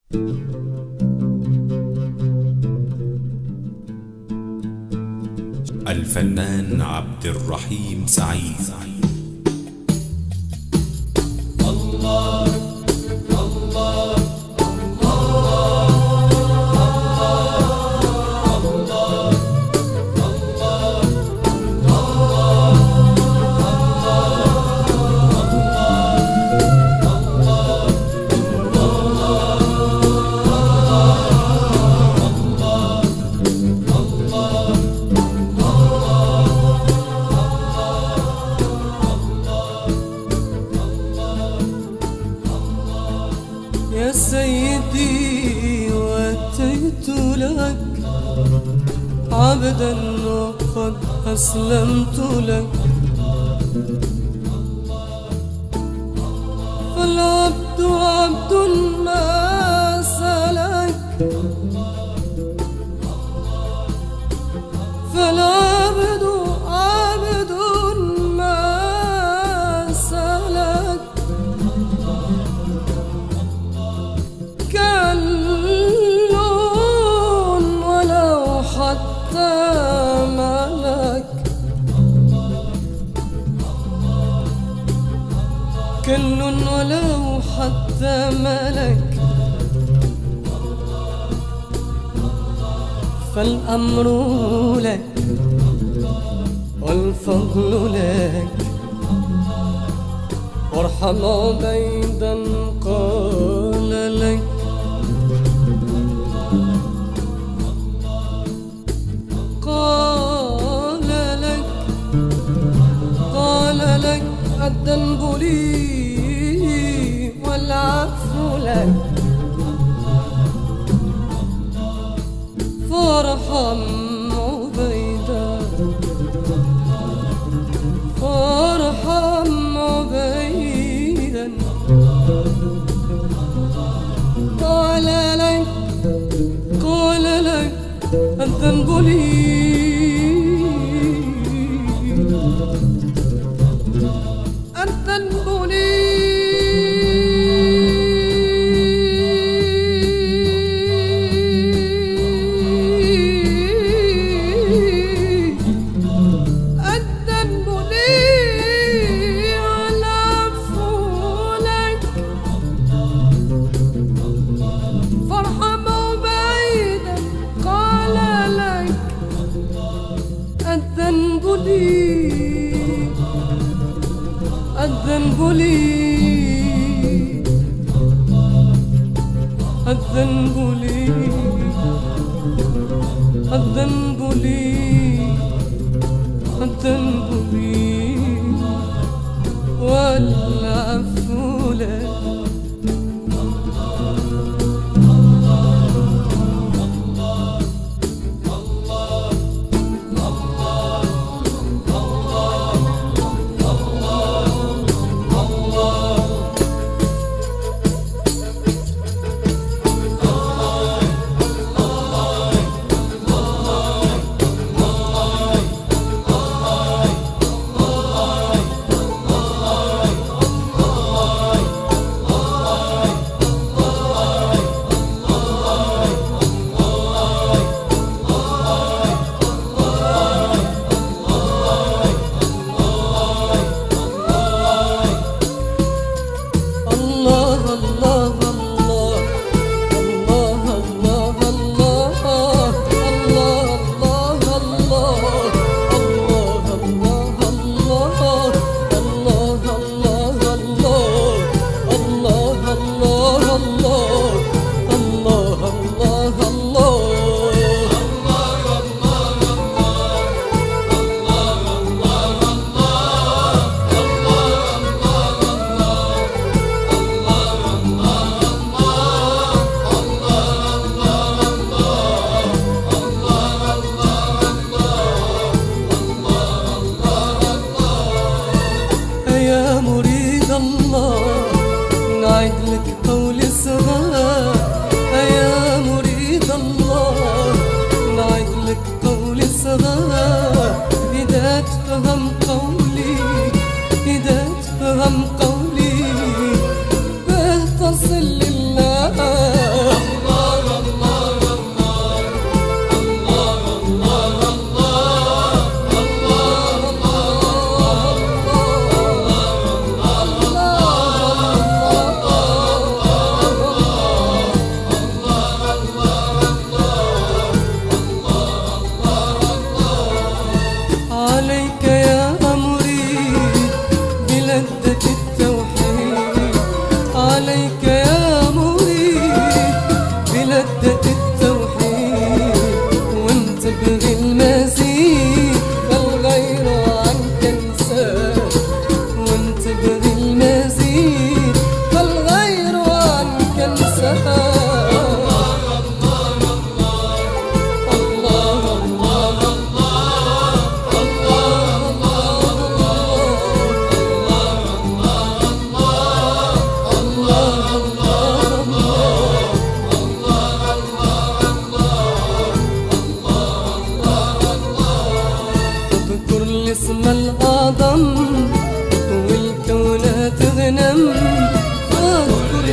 الفنان عبد الرحيم سعيد. الله الله يا سيدي وأتيت لك عبدا وقد أسلمت لك، فالعبد عبد ما سلك، فالعبد عبد ما سلك، كلون ولو حتى ملك، كل ولو حتى ملك، فالأمر لك والفضل لك، وارحم عبيدا قال لك، قال لك الذنب لي والعفو لك، فارحم عبيدا، فارحم عبيدا، قال لك الذنب لي، الذنب لي، الذنب لي والعفو لك، فارحم عبيدا قال لك الذنب لي، الذنب لي، الذنب لي، الذنب لي، الذنب لي والعفو لك.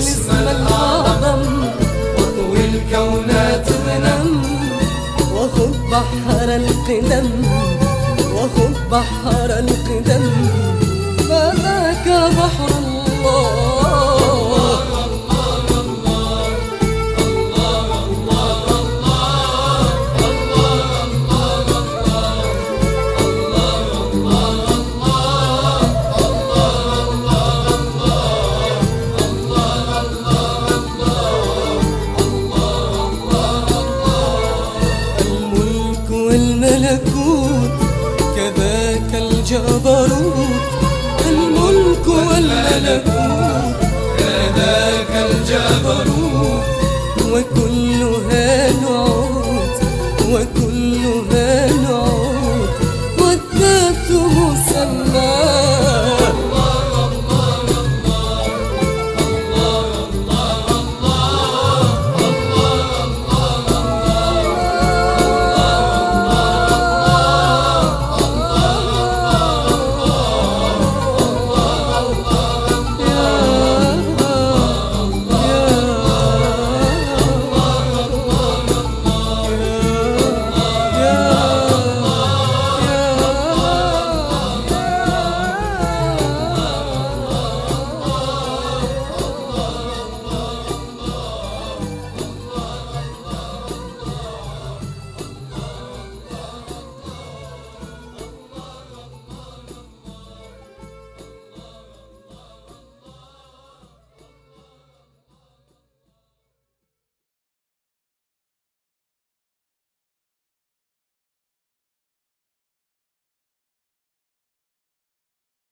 الاسم الأعظم، واطوي الكونات غنم، وخذ بحر القدم، وخذ بحر القدم، فذاك بحر الله. الملك والملكوت كذاك الجبروت، الملك والملكوت كذاك الجبروت، وكل